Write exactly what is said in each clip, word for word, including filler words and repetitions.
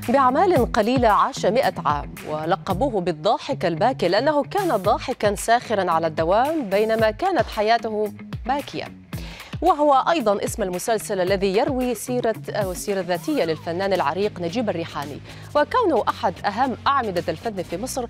بأعمال قليلة عاش مئة عام، ولقبوه بالضاحك الباكي لأنه كان ضاحكا ساخرا على الدوام بينما كانت حياته باكية. وهو أيضا اسم المسلسل الذي يروي سيرة أو السيرة الذاتية للفنان العريق نجيب الريحاني، وكونه أحد أهم أعمدة الفن في مصر.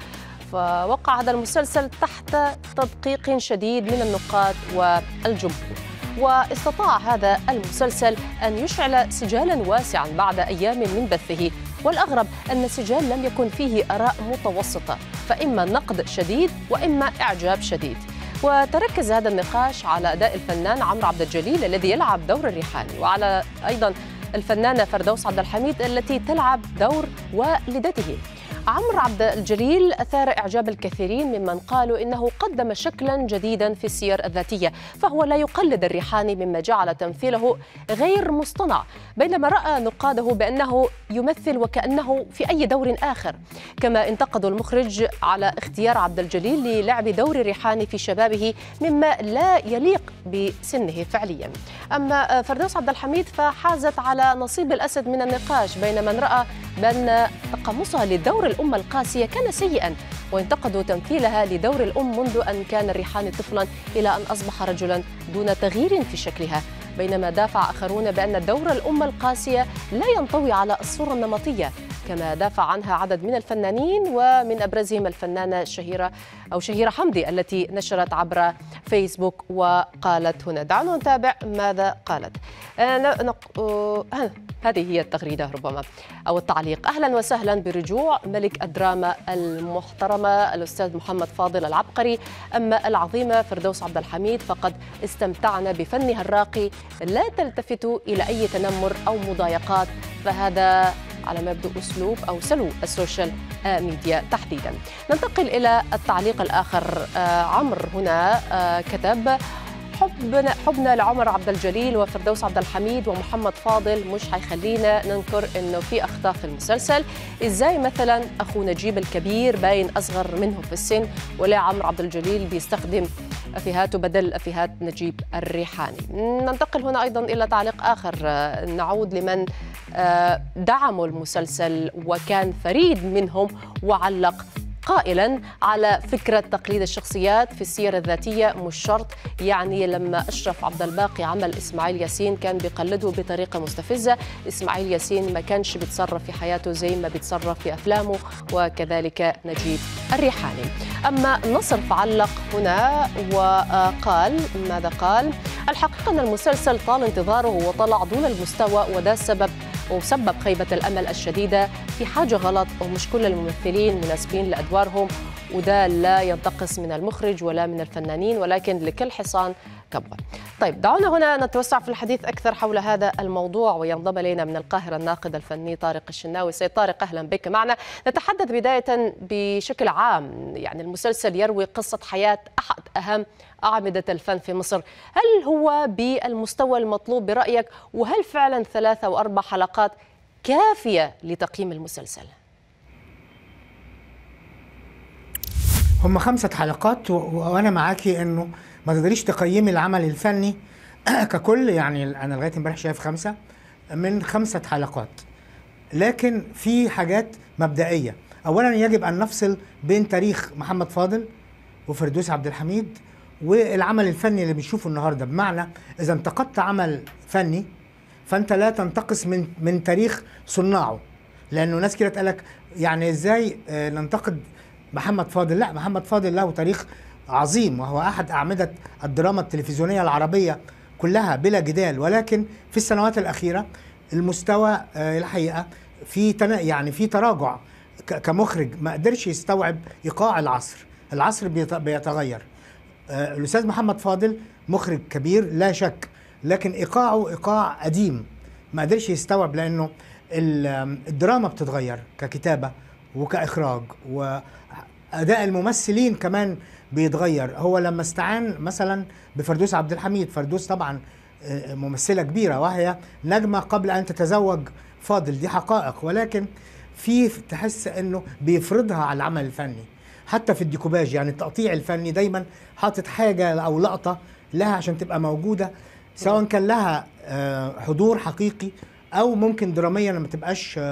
فوقع هذا المسلسل تحت تدقيق شديد من النقاد والجمهور، واستطاع هذا المسلسل أن يشعل سجالا واسعا بعد أيام من بثه. والأغرب أن السجال لم يكن فيه آراء متوسطة، فإما نقد شديد وإما إعجاب شديد. وتركز هذا النقاش على أداء الفنان عمرو عبد الجليل الذي يلعب دور الريحاني، وعلى أيضا الفنانة فردوس عبد الحميد التي تلعب دور والدته. عمرو عبد الجليل أثار إعجاب الكثيرين ممن قالوا إنه قدم شكلا جديدا في السير الذاتية، فهو لا يقلد الريحاني مما جعل تمثيله غير مصطنع، بينما رأى نقاده بأنه يمثل وكأنه في أي دور آخر. كما انتقدوا المخرج على اختيار عبد الجليل للعب دور الريحاني في شبابه مما لا يليق بسنه فعليا. أما فردوس عبد الحميد فحازت على نصيب الأسد من النقاش بين من رأى بأن تقمصها لدور الأم القاسية كان سيئا، وانتقدوا تمثيلها لدور الأم منذ أن كان الريحاني طفلا إلى أن أصبح رجلا دون تغيير في شكلها، بينما دافع آخرون بأن دور الأم القاسية لا ينطوي على الصورة النمطية، كما دافع عنها عدد من الفنانين ومن أبرزهم الفنانة شهيرة أو شهيرة حمدي التي نشرت عبر فيسبوك وقالت هنا. دعونا نتابع ماذا قالت. آه نق... آه هذه هي التغريدة ربما أو التعليق. أهلا وسهلا برجوع ملك الدراما المحترمة الأستاذ محمد فاضل العبقري. أما العظيمة فردوس عبد الحميد فقد استمتعنا بفنها الراقي، لا تلتفتوا إلى أي تنمر أو مضايقات، فهذا على ما يبدو أسلوب أو سلو السوشيال ميديا تحديدا. ننتقل إلى التعليق الآخر. آه عمرو هنا آه كتب: حبنا حبنا لعمر عبد الجليل وفردوس عبد الحميد ومحمد فاضل مش هيخلينا ننكر انه في اخطاء في المسلسل. ازاي مثلا اخو نجيب الكبير باين اصغر منه في السن، ولا عمرو عبد الجليل بيستخدم افيهاته بدل افيهات نجيب الريحاني. ننتقل هنا ايضا الى تعليق اخر، نعود لمن دعموا المسلسل وكان فريد منهم وعلق قائلا على فكرة تقليد الشخصيات في السيرة الذاتية مش شرط، يعني لما أشرف عبد الباقي عمل إسماعيل ياسين كان بيقلده بطريقة مستفزة. إسماعيل ياسين ما كانش بيتصرف في حياته زي ما بيتصرف في أفلامه، وكذلك نجيب الريحاني. أما نصر فعلق هنا وقال ماذا قال: الحقيقة أن المسلسل طال انتظاره وطلع دون المستوى، وده السبب وسبب خيبة الأمل الشديدة في حاجة غلط، ومش كل الممثلين مناسبين لأدوارهم، وده لا ينتقص من المخرج ولا من الفنانين، ولكن لكل حصان كبوة. طيب دعونا هنا نتوسع في الحديث أكثر حول هذا الموضوع، وينضم إلينا من القاهرة الناقد الفني طارق الشناوي. سيد طارق أهلا بك معنا. نتحدث بداية بشكل عام، يعني المسلسل يروي قصة حياة أحد أهم أعمدة الفن في مصر، هل هو بالمستوى المطلوب برأيك؟ وهل فعلا ثلاثة وأربع حلقات كافية لتقييم المسلسل؟ هم خمسة حلقات وأنا معاكي إنه ما تقدريش تقيمي العمل الفني ككل، يعني أنا لغاية امبارح شايف خمسة من خمسة حلقات، لكن في حاجات مبدئية. أولا يجب أن نفصل بين تاريخ محمد فاضل وفردوس عبد الحميد والعمل الفني اللي بنشوفه النهارده، بمعنى إذا انتقدت عمل فني فأنت لا تنتقص من من تاريخ صناعه، لأنه ناس كده تقولك يعني إزاي ننتقد محمد فاضل؟ لا، محمد فاضل له تاريخ عظيم وهو أحد أعمدة الدراما التلفزيونية العربية كلها بلا جدال، ولكن في السنوات الأخيرة المستوى الحقيقة في يعني في تراجع كمخرج، ما قدرش يستوعب إيقاع العصر، العصر بيتغير. الأستاذ محمد فاضل مخرج كبير لا شك، لكن إيقاعه إيقاع قديم، ما قدرش يستوعب، لأنه الدراما بتتغير ككتابة وكإخراج، وأداء الممثلين كمان بيتغير. هو لما استعان مثلا بفردوس عبد الحميد، فردوس طبعا ممثلة كبيرة وهي نجمة قبل أن تتزوج فاضل، دي حقائق، ولكن في تحس أنه بيفرضها على العمل الفني، حتى في الديكوباج، يعني التقطيع الفني دايما حاطط حاجة أو لقطة لها عشان تبقى موجودة، سواء كان لها حضور حقيقي أو ممكن دراميا ما تبقاش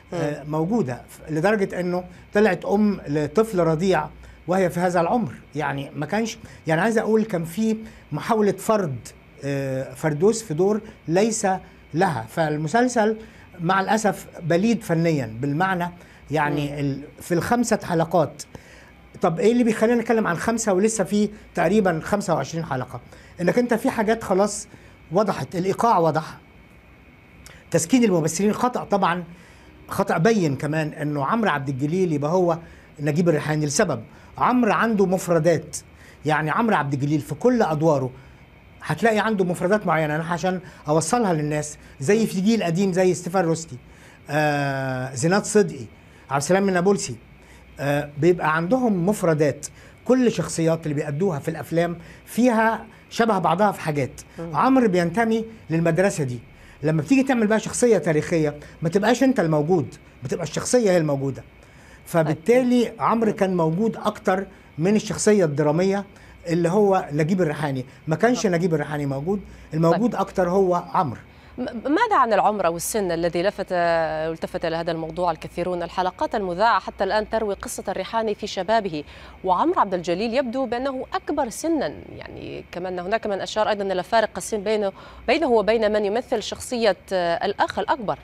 آه موجوده، لدرجه انه طلعت ام لطفل رضيع وهي في هذا العمر. يعني ما كانش، يعني عايز اقول كان في محاوله فرض آه فردوس في دور ليس لها. فالمسلسل مع الاسف بليد فنيا بالمعنى، يعني ال في الخمسه حلقات. طب ايه اللي بيخلينا نتكلم عن خمسه ولسه في تقريبا خمسة وعشرين حلقه؟ انك انت في حاجات خلاص وضحت، الايقاع وضح، تسكين الممثلين خطأ طبعا، خطأ بين كمان انه عمرو عبد الجليل يبقى هو نجيب الريحاني لسبب عمرو عنده مفردات. يعني عمرو عبد الجليل في كل ادواره هتلاقي عنده مفردات معينه، انا عشان اوصلها للناس زي في جيل قديم زي ستيفان روستي، آه زينات صدقي، عبد السلام النابلسي، آه بيبقى عندهم مفردات. كل شخصيات اللي بيأدوها في الافلام فيها شبه بعضها في حاجات. عمرو بينتمي للمدرسه دي. لما بتيجي تعمل بقى شخصيه تاريخيه ما تبقاش انت الموجود، بتبقى الشخصيه هي الموجوده. فبالتالي عمرو كان موجود اكتر من الشخصيه الدراميه اللي هو نجيب الريحاني. ما كانش نجيب الريحاني موجود، الموجود اكتر هو عمرو. ماذا عن العمر أو السن الذي لفت التفت إلى هذا الموضوع الكثيرون؟ الحلقات المذاعة حتى الآن تروي قصة الريحاني في شبابه، وعمرو عبد الجليل يبدو بأنه أكبر سنا. يعني كمان هناك من أشار أيضا إلى فارق السن بينه بينه وبين من يمثل شخصية الأخ الأكبر.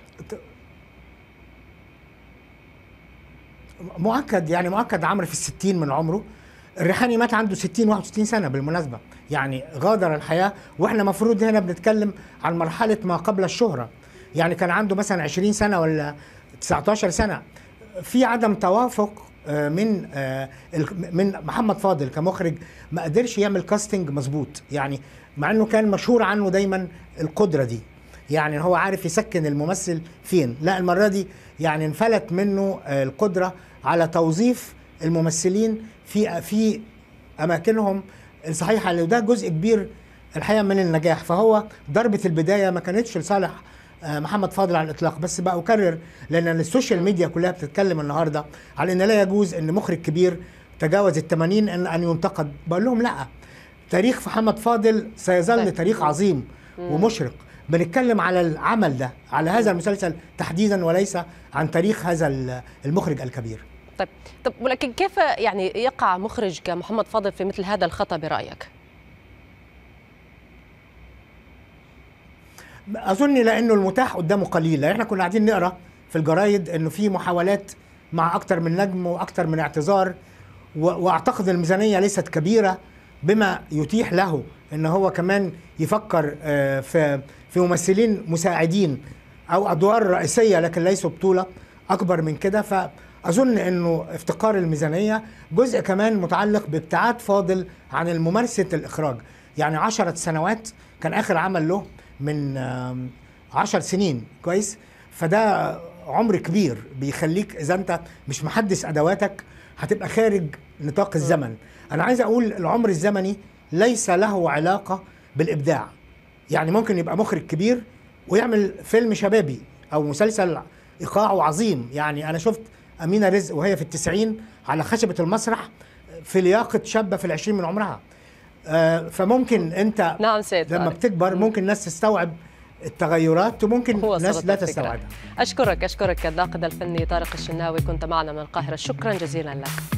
مؤكد، يعني مؤكد عمرو في الستين من عمره. الريحاني مات عنده ستين واحد وستين سنة بالمناسبة، يعني غادر الحياة واحنا مفروض هنا بنتكلم عن مرحلة ما قبل الشهرة. يعني كان عنده مثلا عشرين سنة ولا تسعتاشر سنة. في عدم توافق من من محمد فاضل كمخرج، ما قدرش يعمل كاستنج مظبوط، يعني مع انه كان مشهور عنه دايما القدرة دي، يعني هو عارف يسكن الممثل فين. لا المرة دي يعني انفلت منه القدرة على توظيف الممثلين في في اماكنهم الصحيحه، وده جزء كبير الحقيقه من النجاح. فهو ضربه البدايه ما كانتش لصالح محمد فاضل على الاطلاق. بس بقى اكرر، لان السوشيال ميديا كلها بتتكلم النهارده على ان لا يجوز ان مخرج كبير تجاوز الثمانين ان ان ينتقد. بقول لهم لا، تاريخ محمد فاضل سيظل تاريخ عظيم ومشرق. بنتكلم على العمل ده، على هذا المسلسل تحديدا، وليس عن تاريخ هذا المخرج الكبير. طيب طب ولكن كيف يعني يقع مخرج كمحمد فاضل في مثل هذا الخطأ برأيك؟ أظن لأنه المتاح قدامه قليل. احنا كنا قاعدين نقرأ في الجرايد إنه في محاولات مع أكتر من نجم وأكتر من اعتذار، وأعتقد الميزانية ليست كبيرة بما يتيح له إن هو كمان يفكر في في ممثلين مساعدين أو أدوار رئيسية لكن ليسوا بطولة أكبر من كده. ف أظن أنه افتقار الميزانية جزء كمان متعلق بابتعاد فاضل عن الممارسة الإخراج. يعني عشرة سنوات كان آخر عمل له من عشر سنين، كويس؟ فده عمر كبير بيخليك إذا أنت مش محدث أدواتك هتبقى خارج نطاق الزمن. أنا عايز أقول العمر الزمني ليس له علاقة بالإبداع. يعني ممكن يبقى مخرج كبير ويعمل فيلم شبابي أو مسلسل إيقاعه عظيم. يعني أنا شفت أمينة رزق وهي في التسعين على خشبة المسرح في لياقة شابة في العشرين من عمرها. آه فممكن أنت نعم سيد لما بتكبر ممكن الناس تستوعب التغيرات وممكن الناس لا تستوعبها. أشكرك أشكرك الناقد الفني طارق الشناوي، كنت معنا من القاهرة، شكرا جزيلا لك.